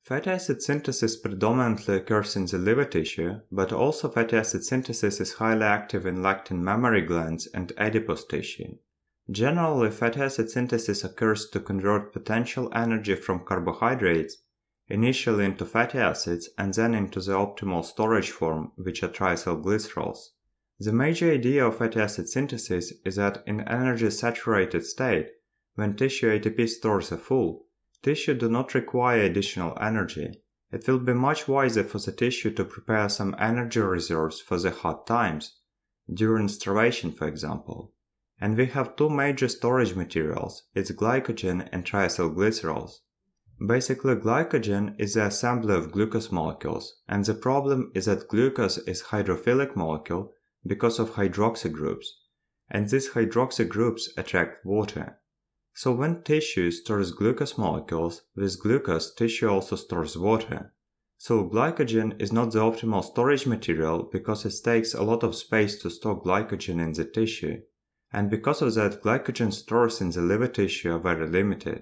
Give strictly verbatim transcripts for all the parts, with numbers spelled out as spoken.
Fatty acid synthesis predominantly occurs in the liver tissue, but also fatty acid synthesis is highly active in lectin mammary glands and adipose tissue. Generally, fatty acid synthesis occurs to convert potential energy from carbohydrates initially into fatty acids and then into the optimal storage form, which are triacylglycerols. The major idea of fatty acid synthesis is that in energy-saturated state, when tissue A T P stores are full, tissue do not require additional energy. It will be much wiser for the tissue to prepare some energy reserves for the hard times, during starvation for example. And we have two major storage materials, it's glycogen and triacylglycerols. Basically, glycogen is the assembly of glucose molecules, and the problem is that glucose is hydrophilic molecule because of hydroxy groups, and these hydroxy groups attract water. So when tissue stores glucose molecules, with glucose tissue also stores water. So glycogen is not the optimal storage material because it takes a lot of space to store glycogen in the tissue, and because of that glycogen stores in the liver tissue are very limited.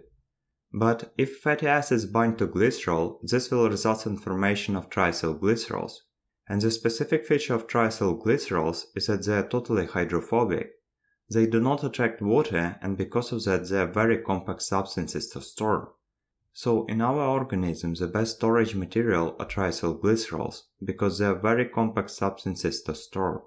But if fatty acids bind to glycerol, this will result in formation of triacylglycerols, and the specific feature of triacylglycerols is that they are totally hydrophobic. They do not attract water, and because of that they are very compact substances to store. So in our organism the best storage material are triacylglycerols, because they are very compact substances to store.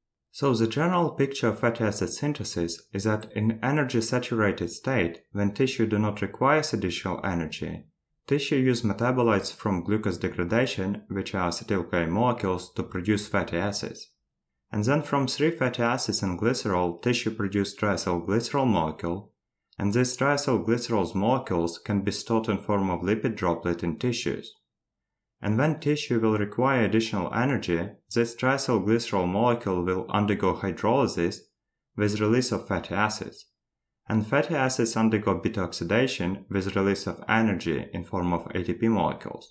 So the general picture of fatty acid synthesis is that in energy-saturated state, when tissue do not require additional energy, tissue use metabolites from glucose degradation, which are acetyl-CoA molecules, to produce fatty acids. And then from three fatty acids and glycerol, tissue produce triacylglycerol molecule, and these triacylglycerol molecules can be stored in form of lipid droplet in tissues. And when tissue will require additional energy, this triacylglycerol molecule will undergo hydrolysis with release of fatty acids, and fatty acids undergo beta oxidation with release of energy in form of A T P molecules.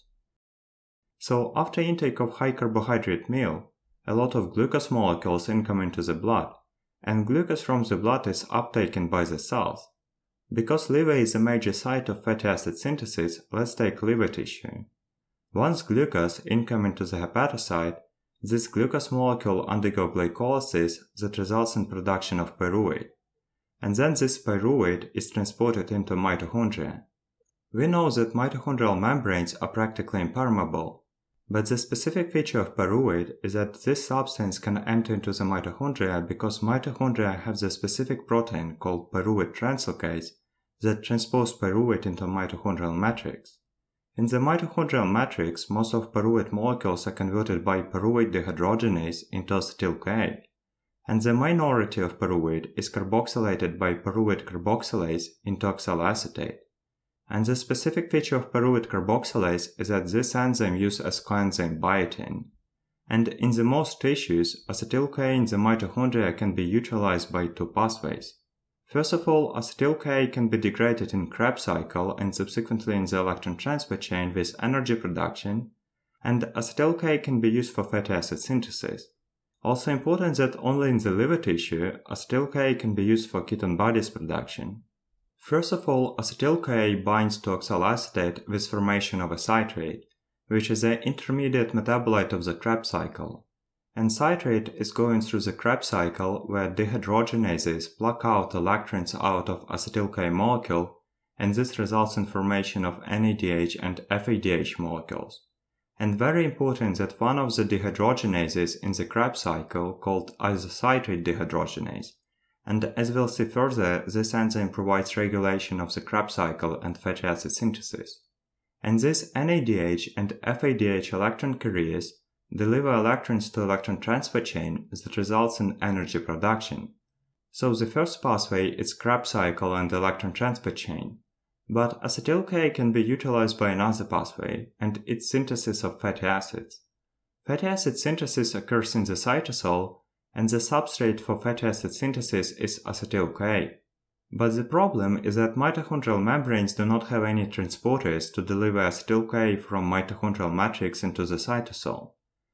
So after intake of high carbohydrate meal, a lot of glucose molecules income into the blood, and glucose from the blood is uptaken by the cells. Because liver is a major site of fatty acid synthesis, let's take liver tissue. Once glucose income into the hepatocyte, this glucose molecule undergo glycolysis that results in production of pyruvate, and then this pyruvate is transported into mitochondria. We know that mitochondrial membranes are practically impermeable, but the specific feature of pyruvate is that this substance can enter into the mitochondria because mitochondria have the specific protein called pyruvate translocase that transposes pyruvate into mitochondrial matrix. In the mitochondrial matrix, most of pyruvate molecules are converted by pyruvate dehydrogenase into acetyl-CoA, and the minority of pyruvate is carboxylated by pyruvate carboxylase into oxaloacetate. And the specific feature of pyruvate carboxylase is that this enzyme uses as coenzyme biotin. And in the most tissues, acetyl-CoA in the mitochondria can be utilized by two pathways. First of all, acetyl-CoA can be degraded in Krebs cycle and subsequently in the electron transport chain with energy production, and acetyl-CoA can be used for fatty acid synthesis. Also important that only in the liver tissue, acetyl-CoA can be used for ketone bodies production. First of all, acetyl-CoA binds to oxaloacetate with formation of a citrate, which is an intermediate metabolite of the Krebs cycle. And citrate is going through the Krebs cycle where dehydrogenases pluck out electrons out of acetyl-CoA molecule, and this results in formation of N A D H and F A D H molecules. And very important that one of the dehydrogenases in the Krebs cycle called isocitrate dehydrogenase. And as we'll see further, this enzyme provides regulation of the Krebs cycle and fatty acid synthesis. And these N A D H and F A D H electron carriers deliver electrons to electron transport chain that results in energy production. So the first pathway is Krebs cycle and electron transport chain. But acetyl-CoA can be utilized by another pathway, and it's synthesis of fatty acids. Fatty acid synthesis occurs in the cytosol, and the substrate for fatty acid synthesis is acetyl-CoA. But the problem is that mitochondrial membranes do not have any transporters to deliver acetyl-CoA from mitochondrial matrix into the cytosol.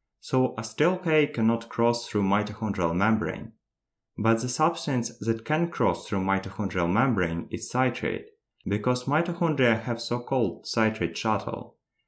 So acetyl-CoA cannot cross through mitochondrial membrane. But the substance that can cross through mitochondrial membrane is citrate, because mitochondria have so-called citrate shuttle,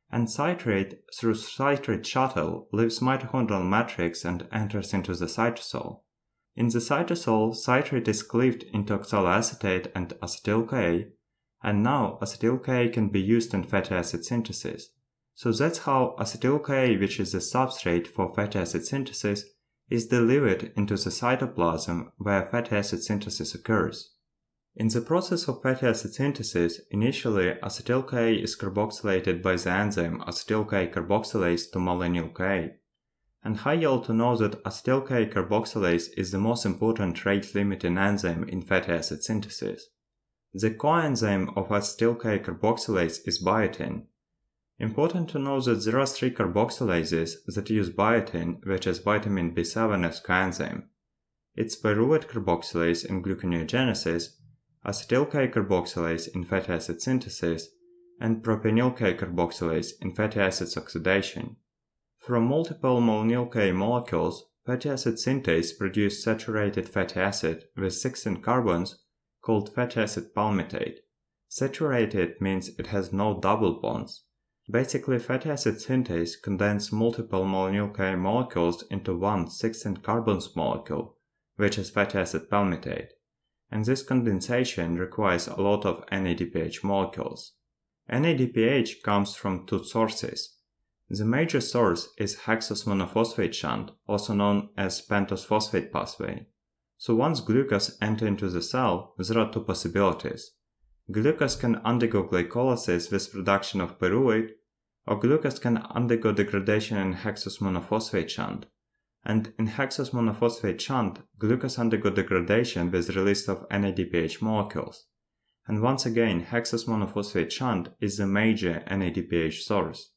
and citrate, through citrate shuttle, leaves mitochondrial matrix and enters into the cytosol. In the cytosol, citrate is cleaved into oxaloacetate and acetyl-CoA, and now acetyl-CoA can be used in fatty acid synthesis. So that's how acetyl-CoA, which is the substrate for fatty acid synthesis, is delivered into the cytoplasm where fatty acid synthesis occurs. In the process of fatty acid synthesis, initially acetyl-CoA is carboxylated by the enzyme Acetyl-CoA carboxylase to malonyl-coa. And high yield to know that Acetyl-CoA carboxylase is the most important rate-limiting enzyme in fatty acid synthesis. The coenzyme of Acetyl-CoA carboxylase is Biotin. Important to know that there are three carboxylases that use biotin, which is vitamin B seven as coenzyme. It's pyruvate carboxylase in gluconeogenesis, Acetyl-CoA carboxylase in fatty acid synthesis, and propenyl-CoA carboxylase in fatty acids oxidation. From multiple malonyl-CoA molecules, fatty acid synthase produces saturated fatty acid with sixteen carbons called fatty acid palmitate. Saturated means it has no double bonds. Basically, fatty acid synthase condenses multiple malonyl-CoA molecules into one sixteen carbons molecule, which is fatty acid palmitate. And this condensation requires a lot of N A D P H molecules. N A D P H comes from two sources. The major source is hexose monophosphate shunt, also known as pentose phosphate pathway. So once glucose enters into the cell, there are two possibilities. Glucose can undergo glycolysis with production of pyruvate, or glucose can undergo degradation in hexose monophosphate shunt. And in hexose monophosphate shunt, glucose undergo degradation with release of N A D P H molecules. And once again, hexose monophosphate shunt is the major N A D P H source.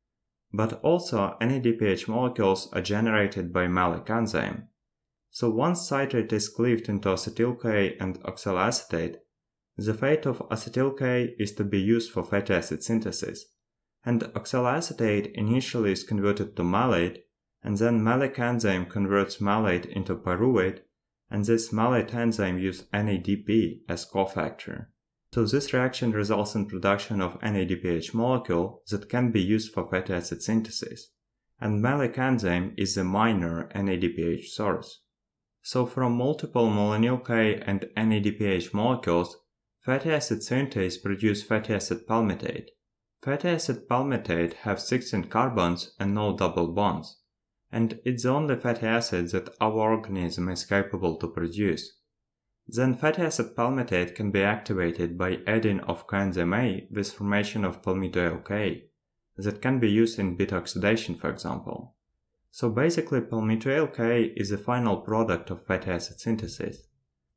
But also, N A D P H molecules are generated by malic enzyme. So once citrate is cleaved into acetyl-CoA and oxaloacetate, the fate of acetyl-CoA is to be used for fatty acid synthesis, and oxaloacetate initially is converted to malate, and then malic enzyme converts malate into pyruvate, and this malate enzyme uses N A D P as cofactor. So this reaction results in production of N A D P H molecule that can be used for fatty acid synthesis, and malic enzyme is the minor N A D P H source. So from multiple malonyl-CoA and N A D P H molecules, fatty acid synthase produces fatty acid palmitate. Fatty acid palmitate have sixteen carbons and no double bonds, and it's the only fatty acid that our organism is capable to produce. Then fatty acid palmitate can be activated by adding of coenzyme A with formation of Palmitoyl-CoA, that can be used in beta oxidation, for example. So basically Palmitoyl-CoA is the final product of fatty acid synthesis.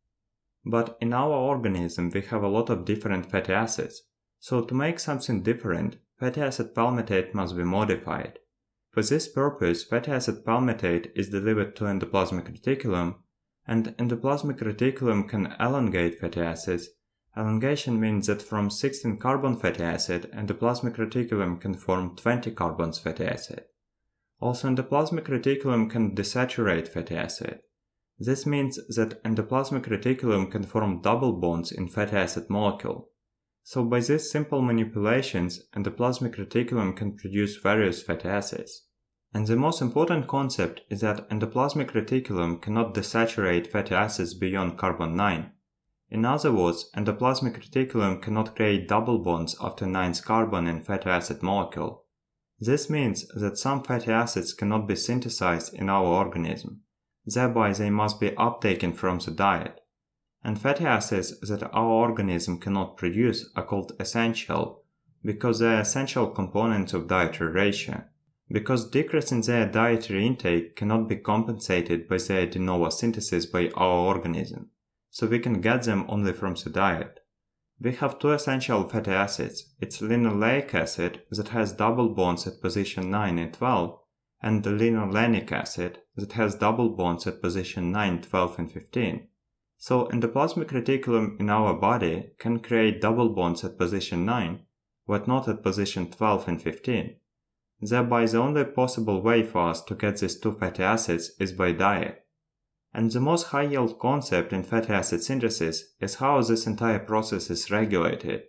But in our organism we have a lot of different fatty acids, so to make something different, fatty acid palmitate must be modified. For this purpose, fatty acid palmitate is delivered to endoplasmic reticulum, and endoplasmic reticulum can elongate fatty acids. Elongation means that from sixteen carbon fatty acid, endoplasmic reticulum can form twenty carbons fatty acid. Also, endoplasmic reticulum can desaturate fatty acid. This means that endoplasmic reticulum can form double bonds in fatty acid molecule. So by these simple manipulations, endoplasmic reticulum can produce various fatty acids. And the most important concept is that endoplasmic reticulum cannot desaturate fatty acids beyond carbon nine. In other words, endoplasmic reticulum cannot create double bonds after ninth carbon in fatty acid molecule. This means that some fatty acids cannot be synthesized in our organism, thereby they must be uptaken from the diet. And fatty acids that our organism cannot produce are called essential, because they are essential components of dietary ratio, because decrease in their dietary intake cannot be compensated by their de novo synthesis by our organism, so we can get them only from the diet. We have two essential fatty acids. It's linoleic acid that has double bonds at position nine and twelve, and the linolenic acid that has double bonds at position nine, twelve and fifteen. So endoplasmic reticulum in our body can create double bonds at position nine, but not at position twelve and fifteen. Thereby the only possible way for us to get these two fatty acids is by diet. And the most high-yield concept in fatty acid synthesis is how this entire process is regulated.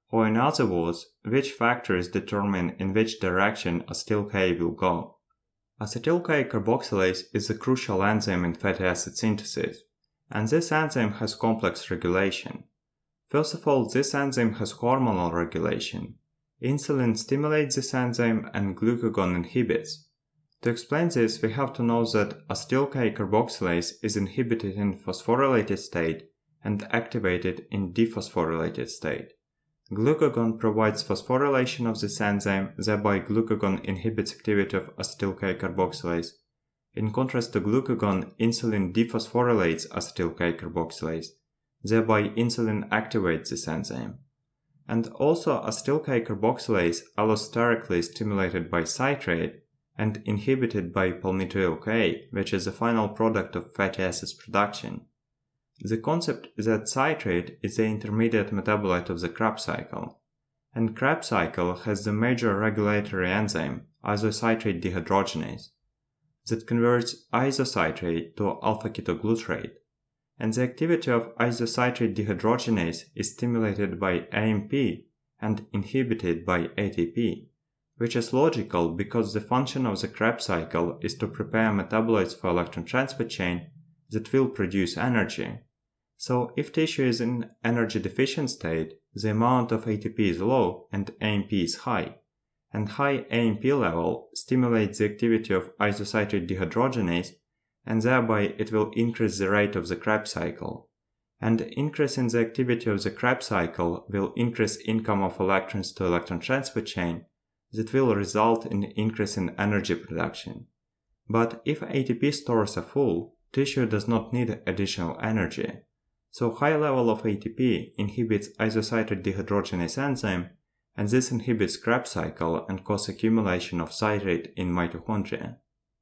or in other words, which factors determine in which direction acetyl-CoA will go. Acetyl-CoA carboxylase is a crucial enzyme in fatty acid synthesis, and this enzyme has complex regulation. First of all, this enzyme has hormonal regulation. Insulin stimulates this enzyme and glucagon inhibits. To explain this, we have to know that acetyl-CoA carboxylase is inhibited in phosphorylated state and activated in dephosphorylated state. Glucagon provides phosphorylation of this enzyme, thereby glucagon inhibits activity of acetyl-CoA carboxylase. In contrast to glucagon, insulin dephosphorylates acetyl-CoA carboxylase, thereby insulin activates this enzyme. And also acetyl-CoA carboxylase allosterically stimulated by citrate and inhibited by Palmitoyl-CoA, which is the final product of fatty acids production. The concept is that citrate is the intermediate metabolite of the Krebs cycle, and Krebs cycle has the major regulatory enzyme, isocitrate dehydrogenase, that converts isocitrate to alpha-ketoglutarate, and the activity of isocitrate dehydrogenase is stimulated by A M P and inhibited by A T P, which is logical because the function of the Krebs cycle is to prepare metabolites for electron transport chain that will produce energy. So if tissue is in energy deficient state, the amount of A T P is low and A M P is high, and high A M P level stimulates the activity of isocitrate dehydrogenase, and thereby it will increase the rate of the Krebs cycle. And increase in the activity of the Krebs cycle will increase income of electrons to electron transport chain that will result in increase in energy production. But if A T P stores are full, tissue does not need additional energy. So high level of A T P inhibits isocitrate dehydrogenase enzyme, and this inhibits Krebs cycle and causes accumulation of citrate in mitochondria.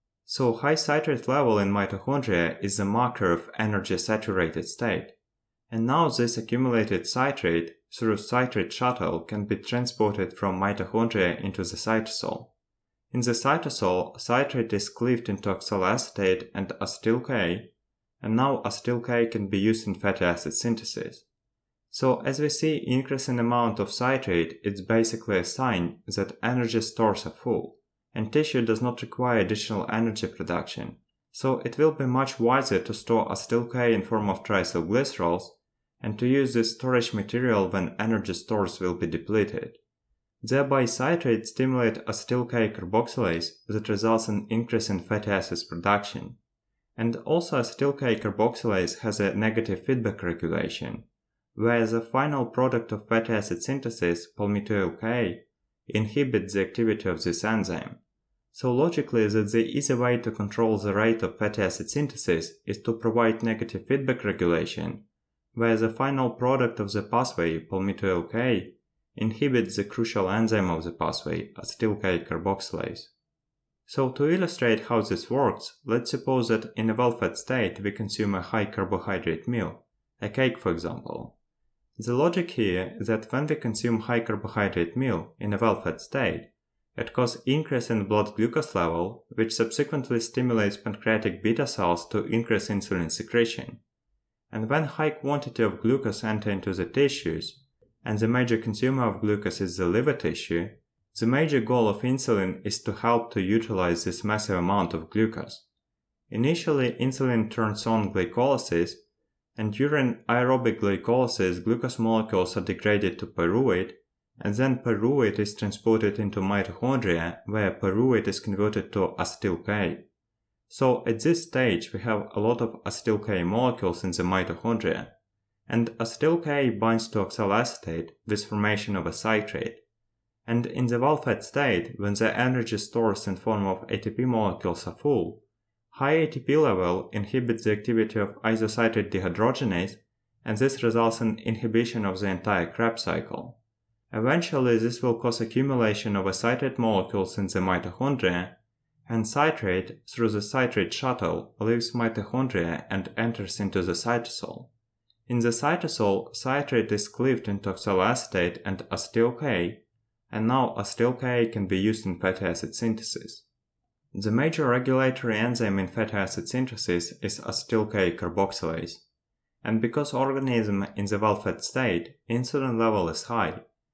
So high citrate level in mitochondria is a marker of energy saturated state. And now this accumulated citrate through citrate shuttle can be transported from mitochondria into the cytosol. In the cytosol, citrate is cleaved into oxaloacetate and acetyl-CoA, and now acetyl-CoA can be used in fatty acid synthesis. So as we see increase in amount of citrate, it's basically a sign that energy stores are full, and tissue does not require additional energy production. So it will be much wiser to store acetyl-CoA in form of triacylglycerols and to use this storage material when energy stores will be depleted. Thereby citrate stimulates acetyl-CoA carboxylase that results in increase in fatty acids production. And also acetyl-CoA carboxylase has a negative feedback regulation, whereas the final product of fatty acid synthesis, Palmitoyl-CoA, inhibits the activity of this enzyme. So logically that the easy way to control the rate of fatty acid synthesis is to provide negative feedback regulation, where the final product of the pathway, Palmitoyl-CoA, inhibits the crucial enzyme of the pathway, acetyl-CoA carboxylase. So to illustrate how this works, let's suppose that in a well-fed state we consume a high carbohydrate meal, a cake for example. The logic here is that when we consume high carbohydrate meal in a well-fed state, it causes increase in blood glucose level, which subsequently stimulates pancreatic beta cells to increase insulin secretion. And when high quantity of glucose enter into the tissues, and the major consumer of glucose is the liver tissue, the major goal of insulin is to help to utilize this massive amount of glucose. Initially, insulin turns on glycolysis, and during aerobic glycolysis, glucose molecules are degraded to pyruvate, and then pyruvate is transported into mitochondria, where pyruvate is converted to acetyl-CoA. So at this stage, we have a lot of acetyl-CoA molecules in the mitochondria, and acetyl-CoA binds to oxaloacetate with formation of a citrate. And in the well-fed state, when the energy stores in form of A T P molecules are full, high A T P level inhibits the activity of isocitrate dehydrogenase, and this results in inhibition of the entire Krebs cycle. Eventually, this will cause accumulation of citrate molecules in the mitochondria, and citrate, through the citrate shuttle, leaves mitochondria and enters into the cytosol. In the cytosol, citrate is cleaved into oxaloacetate and acetyl-CoA, and now acetyl-CoA can be used in fatty acid synthesis. The major regulatory enzyme in fatty acid synthesis is acetyl-CoA carboxylase, and because organism in the well-fed state, insulin level is high,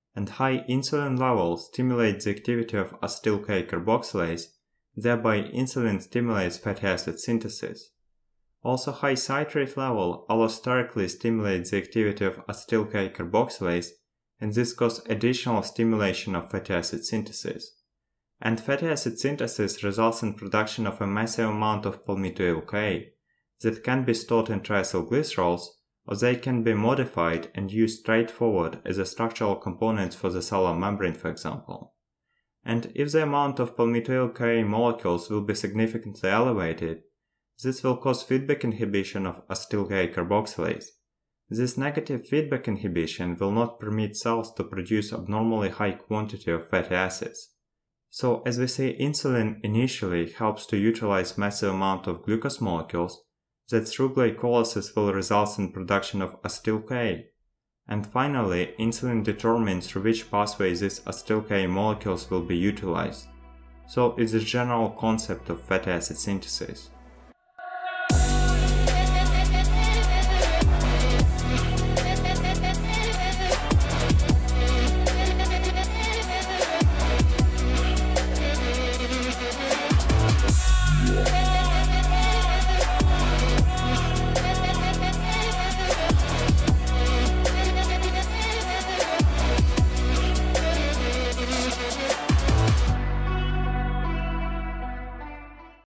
and high insulin levels stimulate the activity of acetyl-CoA carboxylase, thereby insulin stimulates fatty acid synthesis. Also, high citrate level allosterically stimulates the activity of acetyl-CoA carboxylase, and this causes additional stimulation of fatty acid synthesis. And fatty acid synthesis results in production of a massive amount of Palmitoyl-CoA that can be stored in triacylglycerols, or they can be modified and used straightforward as a structural components for the cellular membrane, for example. And if the amount of Palmitoyl-CoA molecules will be significantly elevated, this will cause feedback inhibition of acetyl-CoA carboxylase. This negative feedback inhibition will not permit cells to produce abnormally high quantity of fatty acids. So, as we say, insulin initially helps to utilize massive amount of glucose molecules that through glycolysis will result in production of acetyl-CoA. And finally, insulin determines through which pathway these acetyl-CoA molecules will be utilized. So it's the general concept of fatty acid synthesis.